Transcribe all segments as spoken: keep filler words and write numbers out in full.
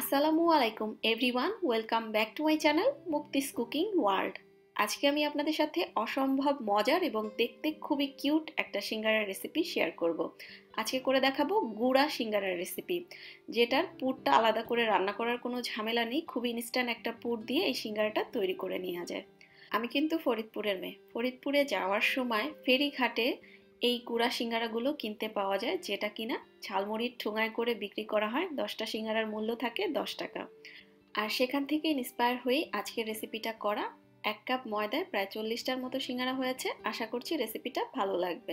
আসসালামু আলাইকুম everyone, welcome back to my channel মুক্তিস কুকিং ওয়ার্ল্ড। আজকে আমি আপনাদের সাথে অসম্ভব মজার এবং দেখতে খুবই কিউট একটা সিঙ্গারার রেসিপি শেয়ার করব। আজকে করে দেখাবো গুঁড়া সিঙ্গারার রেসিপি, যেটার পুরটা আলাদা করে রান্না করার কোনো ঝামেলা নেই। খুবই ইনস্ট্যান্ট একটা পুর দিয়ে এই সিঙ্গারাটা তৈরি করে নেওয়া যায়। আমি কিন্তু ফরিদপুরের মেয়ে। ফরিদপুরে যাওয়ার সময় ফেরিঘাটে এই গুঁড়া সিঙ্গারাগুলো কিনতে পাওয়া যায়, যেটা কিনা ঝালমুড়ির ঠোঙায় করে বিক্রি করা হয়। দশটা সিঙ্গারার মূল্য থাকে দশ টাকা। আর সেখান থেকে ইন্সপায়ার হয়ে আজকের রেসিপিটা করা। এক কাপ ময়দায় প্রায় চল্লিশটার মতো সিঙ্গারা হয়েছে। আশা করছি রেসিপিটা ভালো লাগবে।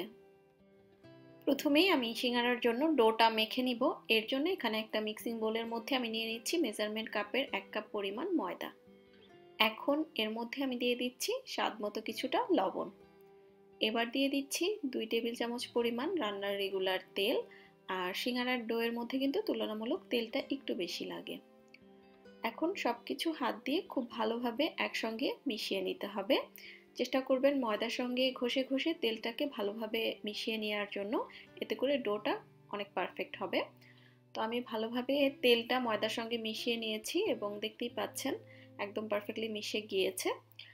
প্রথমেই আমি সিঙ্গারার জন্য ডোটা মেখে নিব। এর জন্য এখানে একটা মিক্সিং বোলের মধ্যে আমি নিয়ে নিচ্ছি মেজারমেন্ট কাপের এক কাপ পরিমাণ ময়দা। এখন এর মধ্যে আমি দিয়ে দিচ্ছি স্বাদ মতো কিছুটা লবণ। এবার দিয়ে দিচ্ছি দুই টেবিল চামচ পরিমাণ রান্নার রেগুলার তেল। আর সিঙ্গারার ডোয়ের মধ্যে কিন্তু তুলনামূলক তেলটা একটু বেশি লাগে। এখন সব কিছু হাত দিয়ে খুব ভালোভাবে একসঙ্গে মিশিয়ে নিতে হবে। চেষ্টা করবেন ময়দার সঙ্গে ঘষে ঘষে তেলটাকে ভালোভাবে মিশিয়ে নেওয়ার জন্য, এতে করে ডোটা অনেক পারফেক্ট হবে। তো আমি ভালোভাবে তেলটা ময়দার সঙ্গে মিশিয়ে নিয়েছি এবং দেখতেই পাচ্ছেন একদম পারফেক্টলি মিশে গিয়েছে।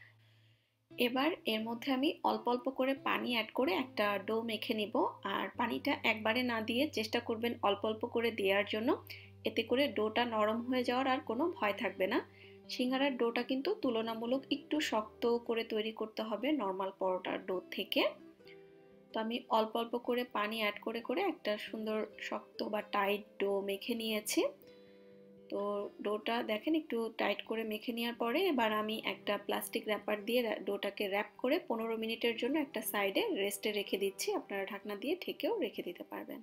এবার এর মধ্যে আমি অল্প অল্প করে পানি অ্যাড করে একটা ডো মেখে নিব। আর পানিটা একবারে না দিয়ে চেষ্টা করবেন অল্প অল্প করে দেওয়ার জন্য, এতে করে ডোটা নরম হয়ে যাওয়ার আর কোনো ভয় থাকবে না। সিঙ্গারার ডোটা কিন্তু তুলনামূলক একটু শক্ত করে তৈরি করতে হবে নর্মাল পরোটার ডো থেকে। তো আমি অল্প অল্প করে পানি অ্যাড করে করে একটা সুন্দর শক্ত বা টাইট ডো মেখে নিয়েছি। তো ডোটা দেখেন একটু টাইট করে মেখে নেওয়ার পরে এবার আমি একটা প্লাস্টিক র্যাপার দিয়ে ডোটাকে র্যাপ করে পনেরো মিনিটের জন্য একটা সাইডে রেস্টে রেখে দিচ্ছি। আপনারা ঢাকনা দিয়ে ঢেকেও রেখে দিতে পারবেন।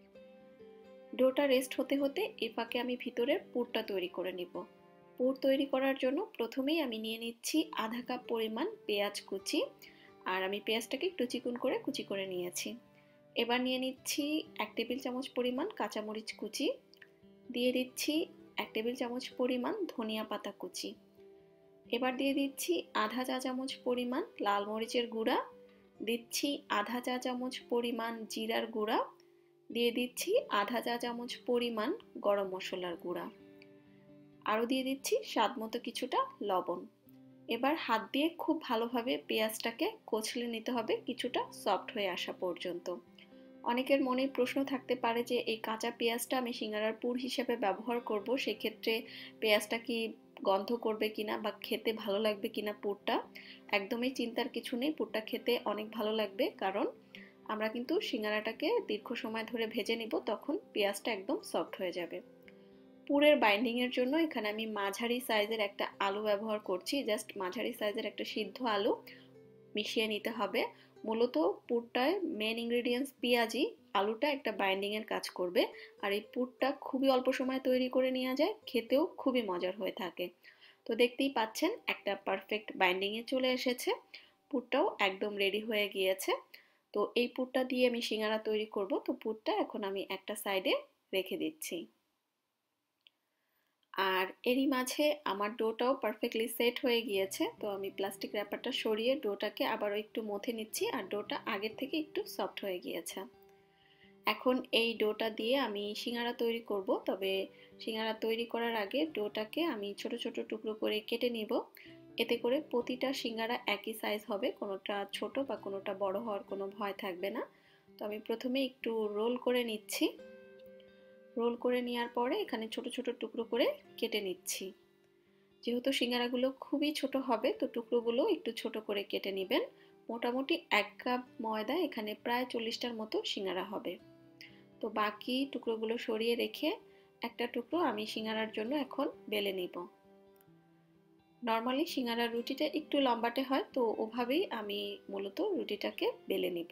ডোটা রেস্ট হতে হতে এ ফাঁকে আমি ভিতরের পুরটা তৈরি করে নিব। পুর তৈরি করার জন্য প্রথমেই আমি নিয়ে নিচ্ছি আধা কাপ পরিমাণ পেঁয়াজ কুচি। আর আমি পেঁয়াজটাকে একটু চিকন করে কুচি করে নিয়েছি। এবার নিয়ে নিচ্ছি এক টেবিল চামচ পরিমাণ কাঁচামরিচ কুচি। দিয়ে দিচ্ছি এক টেবিল চামচ পরিমাণ ধনিয়া পাতা কুচি। এবার দিয়ে দিচ্ছি আধা চা চামচ পরিমাণ লাল মরিচের গুঁড়া। দিচ্ছি আধা চা চামচ পরিমাণ জিরার গুঁড়া। দিয়ে দিচ্ছি আধা চা চামচ পরিমাণ গরম মশলার গুঁড়া। আরও দিয়ে দিচ্ছি স্বাদ মতো কিছুটা লবণ। এবার হাত দিয়ে খুব ভালোভাবে পেঁয়াজটাকে কচলে নিতে হবে কিছুটা সফট হয়ে আসা পর্যন্ত। অনেকের মনে প্রশ্ন থাকতে পারে যে এই কাঁচা পেঁয়াজটা আমি সিঙ্গারার পুর হিসেবে ব্যবহার করব, সেক্ষেত্রে পেঁয়াজটা কি গন্ধ করবে কিনা বা খেতে ভালো লাগবে কিনা পুরটা। একদমই চিন্তার কিছু নেই, পুরটা খেতে অনেক ভালো লাগবে, কারণ আমরা কিন্তু সিঙ্গারাটাকে দীর্ঘ সময় ধরে ভেজে নিব, তখন পেঁয়াজটা একদম সফট হয়ে যাবে। পুরের বাইন্ডিংয়ের জন্য এখানে আমি মাঝারি সাইজের একটা আলু ব্যবহার করছি। জাস্ট মাঝারি সাইজের একটা সিদ্ধ আলু মিশিয়ে নিতে হবে। মূলত পুরটায় মেন ইনগ্রেডিয়েন্টস পেঁয়াজই, আলুটা একটা বাইন্ডিংয়ের কাজ করবে। আর এই পুরটা খুবই অল্প সময় তৈরি করে নেওয়া যায়, খেতেও খুবই মজার হয়ে থাকে। তো দেখতেই পাচ্ছেন একটা পারফেক্ট বাইন্ডিংয়ে চলে এসেছে, পুরটাও একদম রেডি হয়ে গিয়েছে। তো এই পুরটা দিয়ে আমি সিঙ্গারা তৈরি করব। তো পুরটা এখন আমি একটা সাইডে রেখে দিচ্ছি। আর এরই মাঝে আমার ডোটাও পারফেক্টলি সেট হয়ে গিয়েছে। তো আমি প্লাস্টিক র্যাপারটা সরিয়ে ডোটাকে আবারও একটু মথে নিচ্ছি। আর ডোটা আগের থেকে একটু সফট হয়ে গিয়েছে। এখন এই ডোটা দিয়ে আমি সিঙ্গারা তৈরি করব। তবে সিঙ্গারা তৈরি করার আগে ডোটাকে আমি ছোট ছোট টুকরো করে কেটে নিব। এতে করে প্রতিটা সিঙ্গারা একই সাইজ হবে, কোনোটা ছোট বা কোনোটা বড় হওয়ার কোনো ভয় থাকবে না। তো আমি প্রথমে একটু রোল করে নিচ্ছি। রোল করে নেওয়ার পরে এখানে ছোট ছোট টুকরো করে কেটে নিচ্ছি। যেহেতু সিঙ্গারাগুলো খুবই ছোট হবে, তো টুকরোগুলো একটু ছোট করে কেটে নেবেন। মোটামুটি এক কাপ ময়দা এখানে প্রায় চল্লিশটার মতো সিঙ্গারা হবে। তো বাকি টুকরোগুলো সরিয়ে রেখে একটা টুকরো আমি সিঙ্গারার জন্য এখন বেলে নিব। নর্মালি সিঙ্গারার রুটিটা একটু লম্বাটে হয়, তো ওভাবেই আমি মূলত রুটিটাকে বেলে নিব।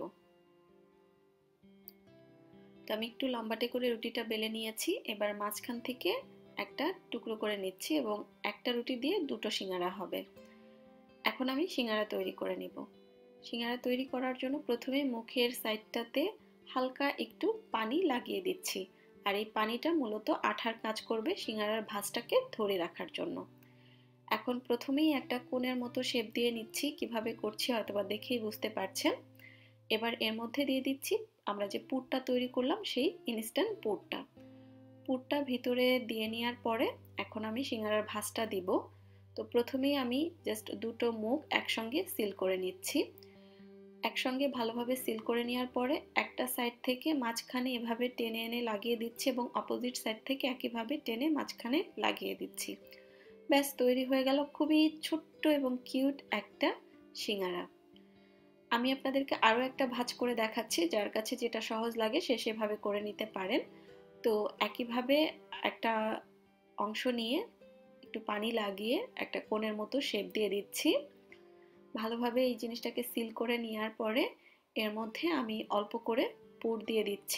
তো আমি একটু লম্বাটে করে রুটিটা বেলে নিয়েছি। এবার মাঝখান থেকে একটা টুকরো করে নিচ্ছি এবং একটা রুটি দিয়ে দুটো সিঙ্গারা হবে। এখন আমি সিঙ্গারা তৈরি করে নিব। সিঙ্গারা তৈরি করার জন্য প্রথমে মুখের সাইডটাতে হালকা একটু পানি লাগিয়ে দিচ্ছি। আর এই পানিটা মূলত আঠার কাজ করবে সিঙ্গারার ভাঁজটাকে ধরে রাখার জন্য। এখন প্রথমেই একটা কোণের মতো শেপ দিয়ে নিচ্ছি। কিভাবে করছি হয়তোবা দেখেই বুঝতে পারছেন। এবার এর মধ্যে দিয়ে দিচ্ছি আমরা যে পুরটা তৈরি করলাম সেই ইনস্ট্যান্ট পুরটা। পুরটা ভিতরে দিয়ে নেওয়ার পরে এখন এখন আমি সিঙ্গারার ভাঁজটা দিব। তো প্রথমেই আমি জাস্ট দুটো মুখ একসঙ্গে সিল করে নিচ্ছি। একসঙ্গে ভালোভাবে সিল করে নেওয়ার পরে একটা সাইড থেকে মাঝখানে এভাবে টেনে এনে লাগিয়ে দিচ্ছি এবং অপোজিট সাইড থেকে একইভাবে টেনে মাঝখানে লাগিয়ে দিচ্ছি। ব্যাস তৈরি হয়ে গেল খুবই ছোট্ট এবং কিউট একটা সিঙ্গারা। আমি আপনাদেরকে আরও একটা ভাঁজ করে দেখাচ্ছি, যার কাছে যেটা সহজ লাগে সে সেভাবে করে নিতে পারেন। তো একইভাবে একটা অংশ নিয়ে একটু পানি লাগিয়ে একটা কোণের মতো শেপ দিয়ে দিচ্ছি। ভালোভাবে এই জিনিসটাকে সিল করে নেওয়ার পরে এর মধ্যে আমি অল্প করে পুর দিয়ে দিচ্ছি।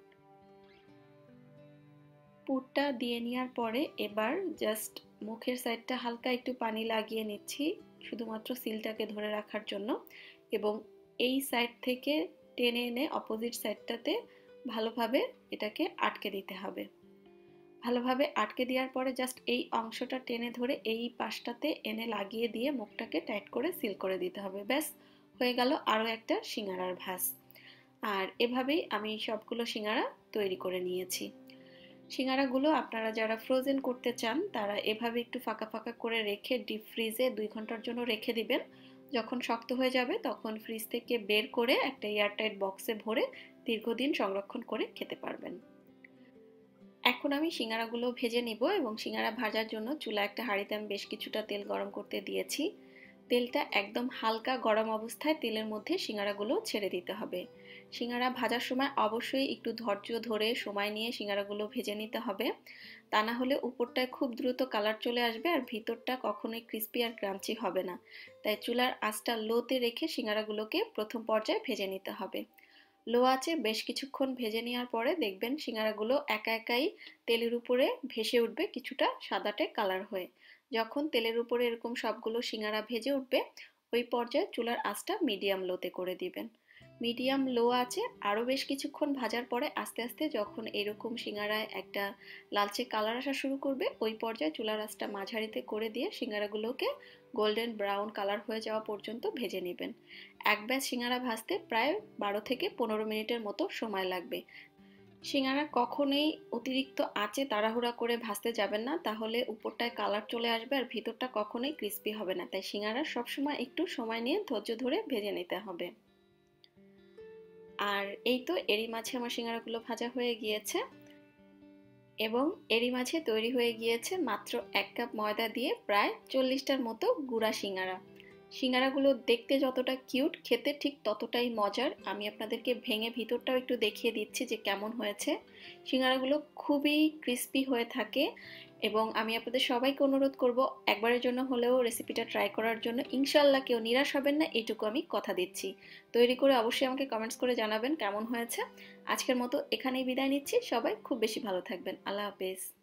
পুরটা দিয়ে নেওয়ার পরে এবার জাস্ট মুখের সাইডটা হালকা একটু পানি লাগিয়ে নিচ্ছি শুধুমাত্র সিলটাকে ধরে রাখার জন্য, এবং এই সাইড থেকে টেনে এনে অপোজিট সাইডটাতে ভালোভাবে এটাকে আটকে দিতে হবে। ভালোভাবে আটকে দেওয়ার পরে জাস্ট এই অংশটা টেনে ধরে এই পাশটাতে এনে লাগিয়ে দিয়ে মুখটাকে টাইট করে সিল করে দিতে হবে। ব্যাস হয়ে গেল আরও একটা সিঙ্গারার ভাঁজ। আর এভাবেই আমি সবগুলো সিঙ্গারা তৈরি করে নিয়েছি। সিঙ্গারাগুলো আপনারা যারা ফ্রোজেন করতে চান তারা এভাবে একটু ফাঁকা ফাঁকা করে রেখে ডিপ ফ্রিজে দুই ঘন্টার জন্য রেখে দিবেন। যখন শক্ত হয়ে যাবে তখন ফ্রিজ থেকে বের করে একটা এয়ারটাইট বক্সে ভরে দীর্ঘদিন সংরক্ষণ করে খেতে পারবেন। এখন আমি সিঙ্গারাগুলো ভেজে নিব এবং সিঙ্গারা ভাজার জন্য চুলা একটা হাঁড়িতে আমি বেশ কিছুটা তেল গরম করতে দিয়েছি। তেলটা একদম হালকা গরম অবস্থায় তেলের মধ্যে সিঙ্গারাগুলো ছেড়ে দিতে হবে। সিঙ্গারা ভাজার সময় অবশ্যই একটু ধৈর্য ধরে সময় নিয়ে সিঙ্গারাগুলো ভেজে নিতে হবে, তা না হলে উপরটায় খুব দ্রুত কালার চলে আসবে আর ভিতরটা কখনোই ক্রিস্পি আর ক্রাঞ্চি হবে না। তাই চুলার আঁচটা লোতে রেখে সিঙ্গারাগুলোকে প্রথম পর্যায়ে ভেজে নিতে হবে। লো আঁচে বেশ কিছুক্ষণ ভেজে নেওয়ার পরে দেখবেন সিঙ্গারাগুলো একা একাই তেলের উপরে ভেসে উঠবে কিছুটা সাদাটে কালার হয়ে। যখন তেলের উপরে এরকম সবগুলো সিঙ্গারা ভেজে উঠবে ওই পর্যায়ে চুলার আঁচটা মিডিয়াম লোতে করে দিবেন। মিডিয়াম লো আঁচে আরও বেশ কিছুক্ষণ ভাজার পরে আস্তে আস্তে যখন এরকম সিঙ্গারায় একটা লালচে কালার আসা শুরু করবে ওই পর্যায়ে চুলার আঁচটা মাঝারিতে করে দিয়ে সিঙ্গারাগুলোকে গোল্ডেন ব্রাউন কালার হয়ে যাওয়া পর্যন্ত ভেজে নেবেন। এক ব্যাচ সিঙ্গারা ভাজতে প্রায় বারো থেকে পনেরো মিনিটের মতো সময় লাগবে। সিঙ্গারা কখনোই অতিরিক্ত আঁচে তাড়াহুড়া করে ভাজতে যাবেন না, তাহলে উপরটায় কালার চলে আসবে আর ভিতরটা কখনোই ক্রিস্পি হবে না। তাই সিঙ্গারা সবসময় একটু সময় নিয়ে ধৈর্য ধরে ভেজে নিতে হবে। আর এই তো এরই মাঝে আমার সিঙ্গারাগুলো ভাজা হয়ে গিয়েছে এবং এরই মাঝে তৈরি হয়ে গিয়েছে মাত্র এক কাপ ময়দা দিয়ে প্রায় চল্লিশটার মতো গুঁড়া সিঙ্গারা। সিঙ্গারাগুলো দেখতে যতটা কিউট খেতে ঠিক ততটাই মজার। আমি আপনাদেরকে ভেঙে ভিতরটাও একটু দেখিয়ে দিচ্ছি যে কেমন হয়েছে। সিঙ্গারাগুলো খুবই ক্রিস্পি হয়ে থাকে এবং আমি আপনাদের সবাইকে অনুরোধ করব একবারের জন্য হলেও রেসিপিটা ট্রাই করার জন্য। ইনশাল্লাহ কেউ নিরাশ হবেন না, এইটুকু আমি কথা দিচ্ছি। তৈরি করে অবশ্যই আমাকে কমেন্টস করে জানাবেন কেমন হয়েছে। আজকের মতো এখানেই বিদায় নিচ্ছি, সবাই খুব বেশি ভালো থাকবেন। আল্লাহ হাফেজ।